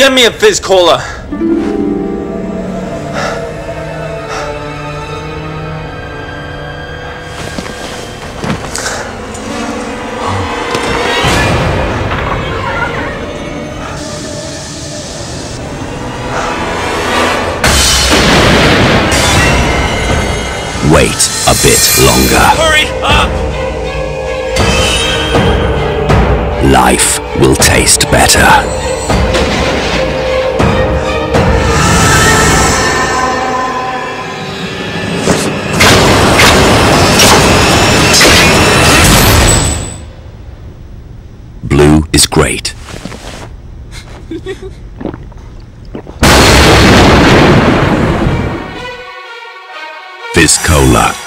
Get me a Fiz Cola. Wait a bit longer. Hurry up! Life will taste better. Blue is great. Fiz Cola.